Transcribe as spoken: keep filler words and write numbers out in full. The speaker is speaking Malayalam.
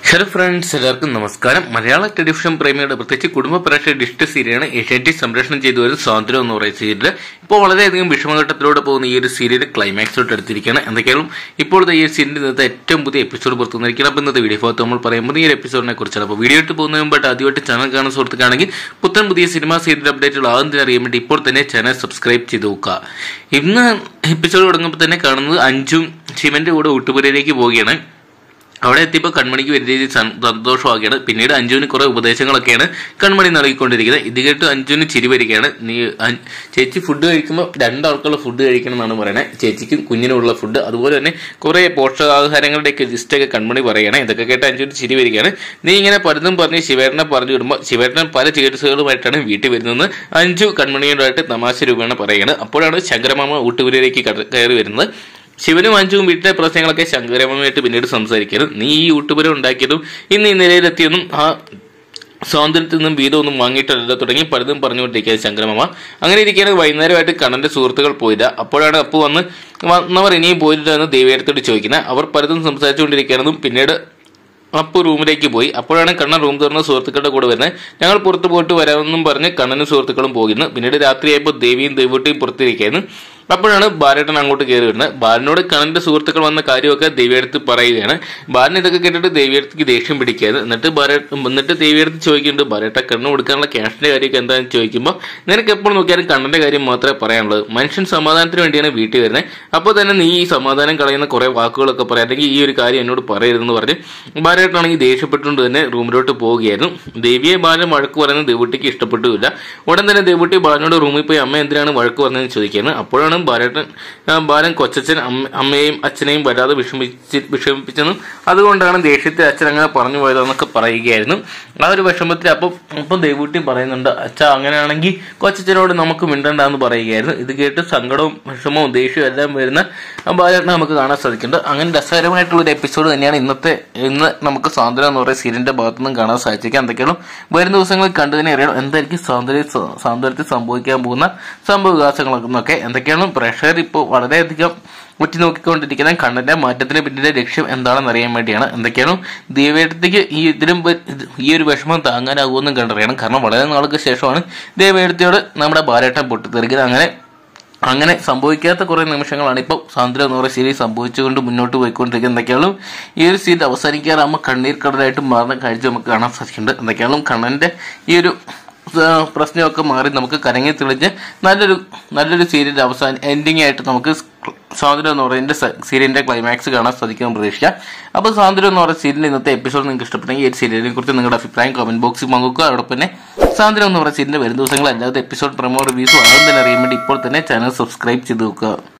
ഹലോ ഫ്രണ്ട്സ്, എല്ലാവർക്കും നമസ്കാരം. മലയാള ടെലിവിഷൻ പ്രേമികളുടെ പ്രത്യേകിച്ച് കുടുംബ പ്രേക്ഷക ഇഷ്ട സീരിയലാണ് ഏഷ്യാനെറ്റ് സംപ്രേഷണം ചെയ്തു വരുന്ന സ്വാതന്ത്ര്യം എന്ന് പറയുന്ന സീരിയൽ. ഇപ്പോൾ വളരെയധികം വിഷമഘട്ടത്തിലൂടെ പോകുന്ന ഈ ഒരു സീരിയൽ ക്ലൈമാക്സിലോട്ട് എടുത്തിരിക്കുകയാണ്. എന്തൊക്കെയാണ് ഇപ്പോഴത്തെ ഈ സീരിയലിൽ ഇന്നത്തെ ഏറ്റവും പുതിയ എപ്പിസോഡ് പുറത്തു വന്നിരിക്കുന്നത്. അപ്പോൾ ഇന്നത്തെ വീഡിയോ ഭാഗത്ത് നമ്മൾ പറയുമ്പോൾ ഈ ഒരു എപ്പിസോഡിനെ കുറിച്ചാണ്. അപ്പോൾ വീഡിയോ ഇട്ട് പോകുന്നതിന് മുമ്പായിട്ട് ആദ്യമായിട്ട് ചാനൽ കാണുന്ന സുഹൃത്തുക്കാണെങ്കിൽ പുത്തൻ പുതിയ സിനിമ സീരിയൽ അപ്ഡേറ്റുകൾ ആദ്യം അറിയാൻ വേണ്ടി ഇപ്പോൾ തന്നെ ചാനൽ സബ്സ്ക്രൈബ് ചെയ്ത് നോക്കുക. ഇന്ന് എപ്പിസോഡ് തുടങ്ങുമ്പോൾ തന്നെ കാണുന്നത് അഞ്ജും ശിവന്റെ കൂടെ ഊട്ടുപുരയിലേക്ക് പോവുകയാണ്. അവിടെ എത്തിയപ്പോൾ കൺമണിക്ക് വലിയ രീതിയിൽ സന്തോഷമാക്കുകയാണ്. പിന്നീട് അഞ്ജുവിന് കുറെ ഉപദേശങ്ങളൊക്കെയാണ് കൺമണി നൽകിക്കൊണ്ടിരിക്കുന്നത്. ഇത് കേട്ട് അഞ്ജുവിന് ചിരി വരികയാണ്. നീ ചേച്ചി ഫുഡ് കഴിക്കുമ്പോൾ രണ്ടാൾക്കുള്ള ഫുഡ് കഴിക്കണം എന്നാണ് പറയുന്നത്. ചേച്ചിക്കും കുഞ്ഞിനുള്ള ഫുഡ്, അതുപോലെ തന്നെ കുറെ പോഷകാഹാരങ്ങളുടെയൊക്കെ ലിസ്റ്റൊക്കെ കൺമണി പറയുകയാണ്. ഇതൊക്കെ കേട്ട് അഞ്ജുവിന് ചിരി വരികയാണ്. നീ ഇങ്ങനെ പലതും പറഞ്ഞ് ശിവേട്ടനെ പറഞ്ഞു വിടുമ്പോൾ ശിവേട്ടൻ പല ചികിത്സകളുമായിട്ടാണ് വീട്ടിൽ വരുന്നതെന്ന് അഞ്ജു കൺമണിയോടായിട്ട് തമാശ രൂപേണ പറയുകയാണ്. അപ്പോഴാണ് ശങ്കരമാമ ഊട്ടുപുരയിലേക്ക് കയറി വരുന്നത്. ശിവനും അഞ്ജുവും വീട്ടിലെ പ്രശ്നങ്ങളൊക്കെ ശങ്കരമാമയായിട്ട് പിന്നീട് സംസാരിക്കരുത്. നീ ഈ യൂട്യൂബർ ഉണ്ടാക്കിയതും ഇന്ന് ഈ നിലയിലെത്തിയതും ആ സ്വാതന്ത്ര്യത്തിൽ നിന്നും വീതമൊന്നും വാങ്ങിയിട്ടല്ല തുടങ്ങി പലതും പറഞ്ഞുകൊണ്ടിരിക്കുന്നത് ശങ്കരമാമ. അങ്ങനെ ഇരിക്കുകയാണ്. വൈകുന്നേരമായിട്ട് കണ്ണന്റെ സുഹൃത്തുക്കൾ പോയില്ല. അപ്പോഴാണ് അപ്പു വന്ന് വന്നവർ ഇനിയും പോയില്ല എന്ന് ദേവിയടുത്തോട് ചോദിക്കുന്നത്. അവർ പലതും സംസാരിച്ചുകൊണ്ടിരിക്കുകയാണെന്നും പിന്നീട് അപ്പു റൂമിലേക്ക് പോയി. അപ്പോഴാണ് കണ്ണൻ റൂം തുറന്ന സുഹൃത്തുക്കളുടെ കൂടെ വരുന്നത്. ഞങ്ങൾ പുറത്തു പോയിട്ട് വരാമെന്നും പറഞ്ഞ് കണ്ണനും സുഹൃത്തുക്കളും പോകുന്നു. പിന്നീട് രാത്രിയായപ്പോൾ ദേവിയും ദേവൂട്ടിയും പുറത്തിരിക്കുകയായിരുന്നു. അപ്പോഴാണ് ബാലേട്ടൻ അങ്ങോട്ട് കയറി വരുന്നത്. ബാലനോട് കണ്ണന്റെ സുഹൃത്തുക്കൾ വന്ന കാര്യമൊക്കെ ദേവിയടുത്ത് പറയുകയാണ്. ബാലൻ ഇതൊക്കെ കേട്ടിട്ട് ദേവിയടുത്തേക്ക് ദേഷ്യം പിടിക്കുകയാണ്. എന്നിട്ട് ബാലേട്ടൻ എന്നിട്ട് ദേവിയടുത്ത് ചോദിക്കുന്നുണ്ട്, ബാലേട്ട കണ്ണ് കൊടുക്കാനുള്ള ക്യാഷിന്റെ കാര്യമൊക്കെ എന്താണെന്ന് ചോദിക്കുമ്പോൾ നിനക്ക് എപ്പോൾ നോക്കിയാലും കണ്ണന്റെ കാര്യം മാത്രമേ പറയാനുള്ളത്. മനുഷ്യൻ സമാധാനത്തിന് വേണ്ടിയാണ് വീട്ടിൽ വരുന്നത്. അപ്പോൾ തന്നെ നീ ഈ സമാധാനം കളയുന്ന കുറെ വാക്കുകളൊക്കെ പറയാം, അല്ലെങ്കിൽ ഈ ഒരു കാര്യം എന്നോട് പറയരുതെന്ന് പറഞ്ഞ് ബാലേട്ടനാണെങ്കിൽ ദേഷ്യപ്പെട്ടുകൊണ്ട് തന്നെ റൂമിലോട്ട് പോവുകയായിരുന്നു. ദേവിയെ ബാലൻ വഴക്ക് പറയുന്നത് ദേവൂട്ടിക്ക് ഇഷ്ടപ്പെട്ടില്ല. ഉടൻ തന്നെ ദേവൂട്ടി ബാലനോട് റൂമിൽ പോയി അമ്മ എന്തിനാണ് വഴക്ക് പറഞ്ഞതെന്ന് ചോദിക്കുകയാണ്. അപ്പോഴാണ് ബാലേട്ടൻ ബാലൻ കൊച്ചച്ഛൻ അമ്മയെയും അച്ഛനെയും വരാതെ വിഷമിച്ച് വിഷമിപ്പിച്ചെന്നും അതുകൊണ്ടാണ് ദേഷ്യത്തെ അച്ഛൻ അങ്ങനെ പറഞ്ഞു പോയതെന്നൊക്കെ പറയുകയായിരുന്നു. ആ ഒരു വിഷമത്തിൽ അപ്പം അപ്പം ദേവൂട്ടി പറയുന്നുണ്ട്, അച്ഛ അങ്ങനെയാണെങ്കിൽ കൊച്ചച്ഛനോട് നമുക്ക് മിണ്ടണ്ടെന്ന് പറയുകയായിരുന്നു. ഇത് കേട്ട് സങ്കടവും വിഷമവും ദേഷ്യവും എല്ലാം വരുന്ന ബാലേട്ടനെ നമുക്ക് കാണാൻ സാധിക്കുന്നുണ്ട്. അങ്ങനെ രസകരമായിട്ടുള്ള ഒരു എപ്പിസോഡ് തന്നെയാണ് ഇന്നത്തെ ഇന്ന് നമുക്ക് സ്വാതന്ത്ര്യം എന്ന് പറയുന്ന സീരിയലിന്റെ ഭാഗത്തു നിന്നും കാണാൻ സാധിച്ചേക്കാം. എന്തൊക്കെയാണ് വരും ദിവസങ്ങളിൽ കണ്ടതിനെ അറിയണം എന്തായിരിക്കും സ്വാതന്ത്ര്യ സ്വാതന്ത്ര്യത്തിൽ സംഭവിക്കാൻ പോകുന്ന സംഭവ വികാസങ്ങളൊക്കെ എന്തൊക്കെയാണ്. പ്രേക്ഷകർ ഇപ്പോൾ വളരെയധികം ഉറ്റുനോക്കിക്കൊണ്ടിരിക്കുന്ന കണ്ണന്റെ മാറ്റത്തിന് പിന്നിലെ ലക്ഷ്യം എന്താണെന്ന് അറിയാൻ വേണ്ടിയാണ്. എന്തൊക്കെയാണ് ദേവേടത്തേക്ക് ഈ ഇതിലും ഈ ഒരു വിഷമം താങ്ങാനാകുമെന്നും കണ്ടറിയണം. കാരണം വളരെ നാൾക്ക് ശേഷമാണ് ദേവേടത്തിയോട് നമ്മുടെ ബാലേട്ടൻ പൊട്ടിത്തെറിക്കുന്നത്. അങ്ങനെ അങ്ങനെ സംഭവിക്കാത്ത കുറെ നിമിഷങ്ങളാണ് ഇപ്പോൾ സ്വാതന്ത്ര്യം എന്ന് പറയുന്ന സീരീസ് സംഭവിച്ചുകൊണ്ട് മുന്നോട്ട് പോയിക്കൊണ്ടിരിക്കുന്നത്. എന്തൊക്കെയാണ് ഈ ഒരു സീരീസ് അവസാനിക്കാറാകുമ്പോൾ കണ്ണീർ കടലായിട്ട് മാറുന്ന കാഴ്ച നമുക്ക് കാണാൻ സാധിക്കുന്നുണ്ട്. എന്തൊക്കെയാണ് കണ്ണന്റെ ഈ ഒരു പ്രശ്നമൊക്കെ മാറി നമുക്ക് കരങ്ങി തെളിഞ്ഞ് നല്ലൊരു നല്ലൊരു സീരിയൽ അവസാനം എൻഡിങ് ആയിട്ട് നമുക്ക് സ്വാതന്ത്ര്യം എന്ന് പറയുന്ന സീരിയലിന്റെ ക്ലൈമാക്സ് കാണാൻ സാധിക്കുമെന്ന് പ്രതീക്ഷിക്കാം. അപ്പോൾ സ്വാതന്ത്ര്യം എന്ന് പറയുന്ന സീരിയലിൽ ഇന്നത്തെ എപ്പിസോഡ് നിങ്ങൾക്ക് ഇഷ്ടപ്പെട്ടെങ്കിൽ ഈ സീരിയലിനെ കുറിച്ച് നിങ്ങളുടെ അഭിപ്രായം കമന്റ് ബോക്സിൽ പങ്കുവെക്കുക. അതോടൊപ്പം തന്നെ സ്വാതന്ത്ര്യം എന്ന് പറയുന്ന സീരിയലിന്റെ വരും ദിവസങ്ങൾ അല്ലാതെ എപ്പിസോഡ് പ്രമോ റിവ്യൂസും ആദ്യം തന്നെ അറിയാൻ വേണ്ടി ഇപ്പോൾ തന്നെ ചാനൽ സബ്സ്ക്രൈബ് ചെയ്ത് നോക്കുക.